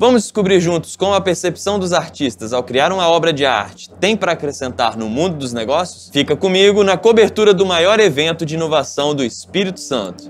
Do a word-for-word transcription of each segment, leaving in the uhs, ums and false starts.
Vamos descobrir juntos como a percepção dos artistas ao criar uma obra de arte tem para acrescentar no mundo dos negócios? Fica comigo na cobertura do maior evento de inovação do Espírito Santo.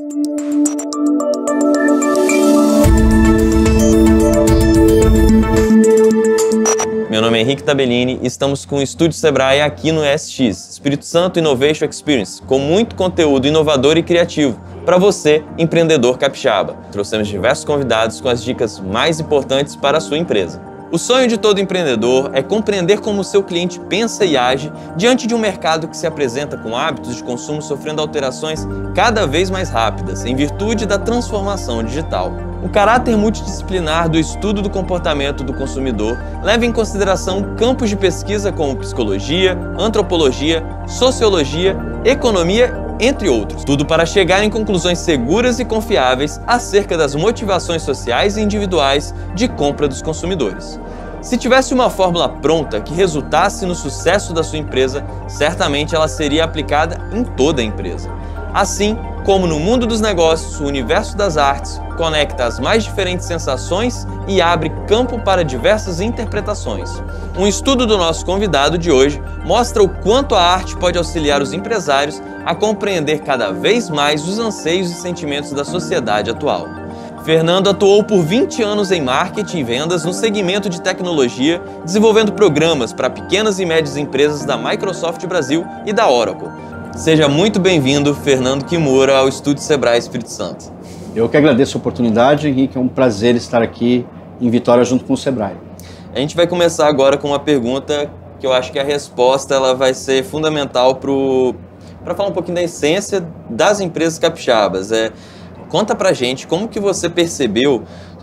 Meu nome é Henrique Tabellini e estamos com o Estúdio Sebrae aqui no E S X, Espírito Santo Innovation Experience, com muito conteúdo inovador e criativo para você, empreendedor capixaba. Trouxemos diversos convidados com as dicas mais importantes para a sua empresa. O sonho de todo empreendedor é compreender como o seu cliente pensa e age diante de um mercado que se apresenta com hábitos de consumo sofrendo alterações cada vez mais rápidas, em virtude da transformação digital. O caráter multidisciplinar do estudo do comportamento do consumidor leva em consideração campos de pesquisa como psicologia, antropologia, sociologia, economia, entre outros. Tudo para chegar em conclusões seguras e confiáveis acerca das motivações sociais e individuais de compra dos consumidores. Se tivesse uma fórmula pronta que resultasse no sucesso da sua empresa, certamente ela seria aplicada em toda a empresa. Assim como no mundo dos negócios, o universo das artes conecta as mais diferentes sensações e abre campo para diversas interpretações. Um estudo do nosso convidado de hoje mostra o quanto a arte pode auxiliar os empresários a compreender cada vez mais os anseios e sentimentos da sociedade atual. Fernando atuou por vinte anos em marketing e vendas no segmento de tecnologia, desenvolvendo programas para pequenas e médias empresas da Microsoft Brasil e da Oracle. Seja muito bem-vindo, Fernando Kimura, ao Estúdio Sebrae Espírito Santo. Eu que agradeço a oportunidade, Henrique. É um prazer estar aqui em Vitória junto com o Sebrae. A gente vai começar agora com uma pergunta que eu acho que a resposta ela vai ser fundamental para falar um pouquinho da essência das empresas capixabas. É, conta pra gente como que você percebeu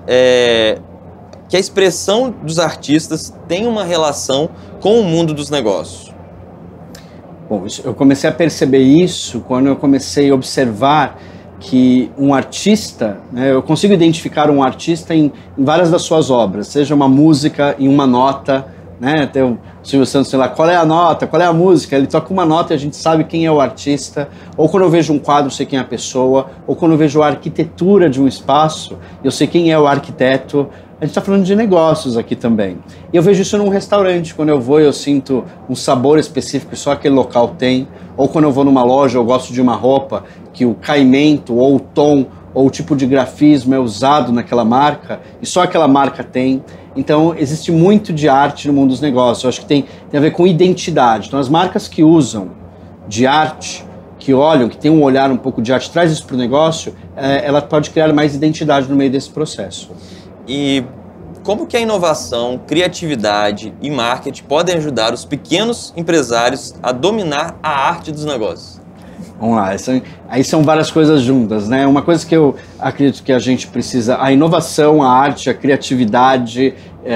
é, que a expressão dos artistas tem uma relação com o mundo dos negócios. Bom, eu comecei a perceber isso quando eu comecei a observar que um artista, né, eu consigo identificar um artista em, em várias das suas obras, seja uma música em uma nota, né, tem o Silvio Santos, sei lá, qual é a nota, qual é a música, ele toca uma nota e a gente sabe quem é o artista, ou quando eu vejo um quadro, eu sei quem é a pessoa, ou quando eu vejo a arquitetura de um espaço, eu sei quem é o arquiteto. A gente está falando de negócios aqui também. E eu vejo isso num restaurante, quando eu vou eu sinto um sabor específico que só aquele local tem, ou quando eu vou numa loja, eu gosto de uma roupa que o caimento, ou o tom, ou o tipo de grafismo é usado naquela marca, e só aquela marca tem. Então, existe muito de arte no mundo dos negócios. Eu acho que tem, tem a ver com identidade. Então, as marcas que usam de arte, que olham, que tem um olhar um pouco de arte, traz isso para o negócio, é, ela pode criar mais identidade no meio desse processo. E como que a inovação, criatividade e marketing podem ajudar os pequenos empresários a dominar a arte dos negócios? Vamos lá, são, aí são várias coisas juntas, né? Uma coisa que eu acredito que a gente precisa, a inovação, a arte, a criatividade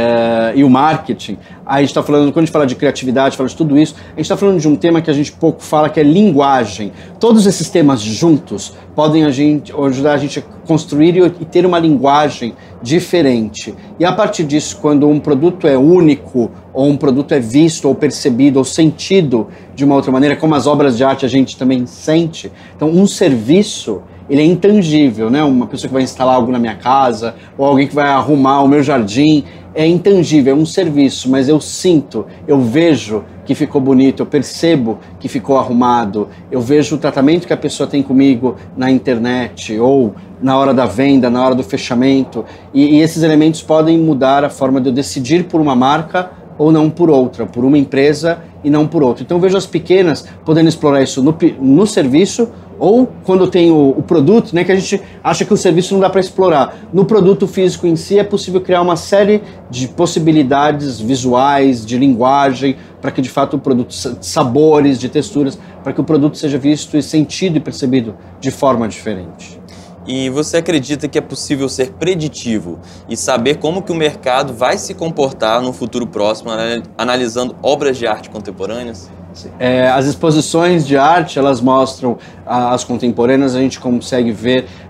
é, e o marketing. Aí a gente está falando, quando a gente fala de criatividade, fala de tudo isso, a gente está falando de um tema que a gente pouco fala, que é linguagem. Todos esses temas juntos podem a gente, ajudar a gente a construir e, e ter uma linguagem diferente. E a partir disso, quando um produto é único, ou um produto é visto, ou percebido, ou sentido de uma outra maneira, como as obras de arte a gente também sente. Então, um serviço, ele é intangível, né? Uma pessoa que vai instalar algo na minha casa, ou alguém que vai arrumar o meu jardim, é intangível, é um serviço, mas eu sinto, eu vejo que ficou bonito, eu percebo que ficou arrumado, eu vejo o tratamento que a pessoa tem comigo na internet, ou na hora da venda, na hora do fechamento, e, e esses elementos podem mudar a forma de eu decidir por uma marca ou não por outra, por uma empresa e não por outra. Então eu vejo as pequenas podendo explorar isso no, no serviço, ou quando eu tenho o produto, né, que a gente acha que o serviço não dá para explorar. No produto físico em si é possível criar uma série de possibilidades visuais, de linguagem, para que de fato o produto, de sabores, de texturas, para que o produto seja visto e sentido e percebido de forma diferente. E você acredita que é possível ser preditivo e saber como que o mercado vai se comportar no futuro próximo, analisando obras de arte contemporâneas? É, as exposições de arte, elas mostram as contemporâneas, a gente consegue ver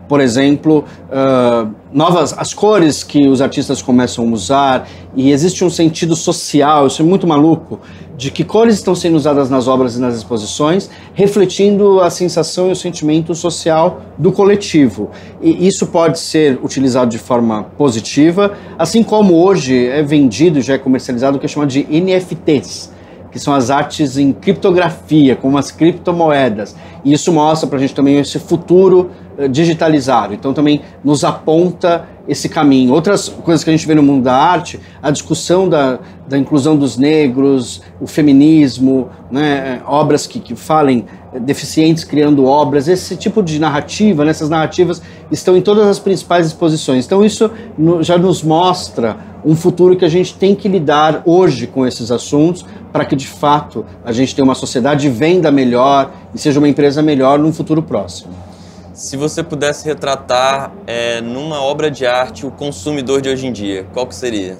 por exemplo, uh, novas as cores que os artistas começam a usar, e existe um sentido social, isso é muito maluco, de que cores estão sendo usadas nas obras e nas exposições, refletindo a sensação e o sentimento social do coletivo. E isso pode ser utilizado de forma positiva, assim como hoje é vendido, já é comercializado, o que é chamado de N F Ts, que são as artes em criptografia, como as criptomoedas. E isso mostra pra gente também esse futuro uh, digitalizado. Então também nos aponta esse caminho. Outras coisas que a gente vê no mundo da arte, a discussão da, da inclusão dos negros, o feminismo, né, obras que, que falem deficientes criando obras, esse tipo de narrativa, né, essas narrativas estão em todas as principais exposições. Então isso no, já nos mostra um futuro que a gente tem que lidar hoje com esses assuntos, para que de fato a gente tenha uma sociedade de venda melhor e seja uma empresa melhor num futuro próximo. Se você pudesse retratar é, numa obra de arte o consumidor de hoje em dia, qual que seria?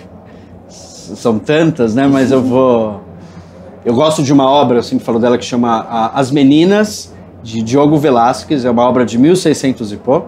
São tantas, né? Mas eu vou... Eu gosto de uma obra, eu sempre falo dela, que chama As Meninas, de Diogo Velázquez. É uma obra de mil e seiscentos e pouco.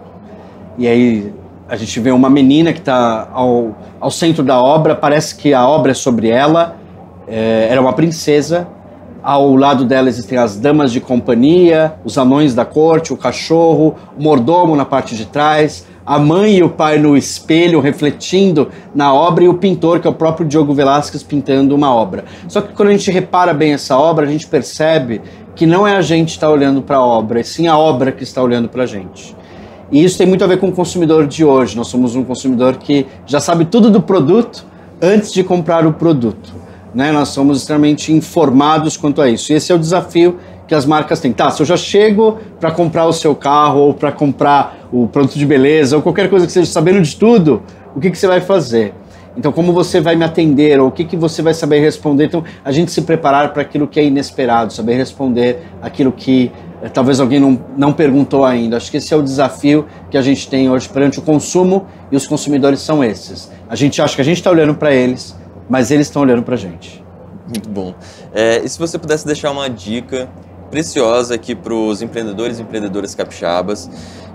E aí a gente vê uma menina que está ao, ao centro da obra, parece que a obra é sobre ela. É, era uma princesa. Ao lado dela existem as damas de companhia, os anões da corte, o cachorro, o mordomo na parte de trás, a mãe e o pai no espelho refletindo na obra, e o pintor, que é o próprio Diogo Velázquez, pintando uma obra. Só que quando a gente repara bem essa obra, a gente percebe que não é a gente que está olhando para a obra, e sim a obra que está olhando para a gente. E isso tem muito a ver com o consumidor de hoje. Nós somos um consumidor que já sabe tudo do produto antes de comprar o produto. Né, nós somos extremamente informados quanto a isso. E esse é o desafio que as marcas têm. Tá, se eu já chego para comprar o seu carro, ou para comprar o produto de beleza, ou qualquer coisa que seja, sabendo de tudo, o que, que você vai fazer? Então, como você vai me atender, ou o que, que você vai saber responder? Então, a gente se preparar para aquilo que é inesperado, saber responder aquilo que eh, talvez alguém não, não perguntou ainda. Acho que esse é o desafio que a gente tem hoje perante o consumo, e os consumidores são esses. A gente acha que a gente está olhando para eles, mas eles estão olhando pra gente. Muito bom. É, e se você pudesse deixar uma dica preciosa aqui para os empreendedores e empreendedoras capixabas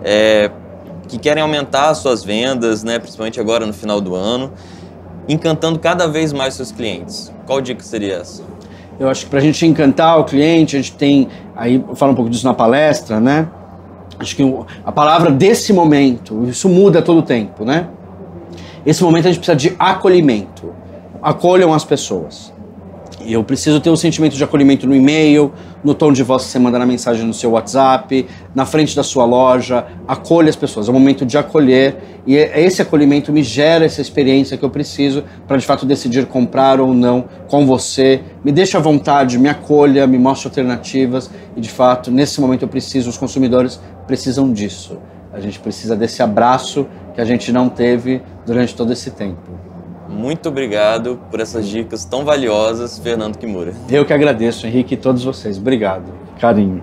é, que querem aumentar as suas vendas, né, principalmente agora no final do ano, encantando cada vez mais seus clientes, qual dica seria essa? Eu acho que pra gente encantar o cliente, a gente tem, aí eu falo um pouco disso na palestra, né? Acho que a palavra desse momento, isso muda todo o tempo, né? Esse momento a gente precisa de acolhimento. Acolham as pessoas. E eu preciso ter um sentimento de acolhimento no e-mail, no tom de voz que você manda na mensagem no seu WhatsApp, na frente da sua loja. Acolha as pessoas. É o momento de acolher. E esse acolhimento me gera essa experiência que eu preciso para, de fato, decidir comprar ou não com você. Me deixa à vontade, me acolha, me mostre alternativas. E, de fato, nesse momento eu preciso, os consumidores precisam disso. A gente precisa desse abraço que a gente não teve durante todo esse tempo. Muito obrigado por essas dicas tão valiosas, Fernando Kimura. Eu que agradeço, Henrique, e todos vocês. Obrigado. Carinho.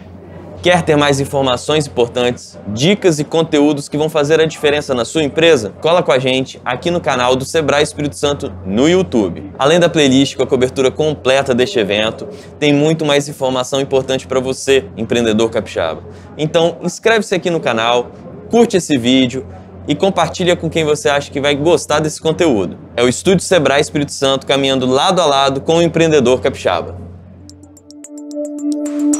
Quer ter mais informações importantes, dicas e conteúdos que vão fazer a diferença na sua empresa? Cola com a gente aqui no canal do Sebrae Espírito Santo no YouTube. Além da playlist com a cobertura completa deste evento, tem muito mais informação importante para você, empreendedor capixaba. Então, inscreve-se aqui no canal, curte esse vídeo e compartilha com quem você acha que vai gostar desse conteúdo. É o Estúdio Sebrae Espírito Santo caminhando lado a lado com o empreendedor capixaba.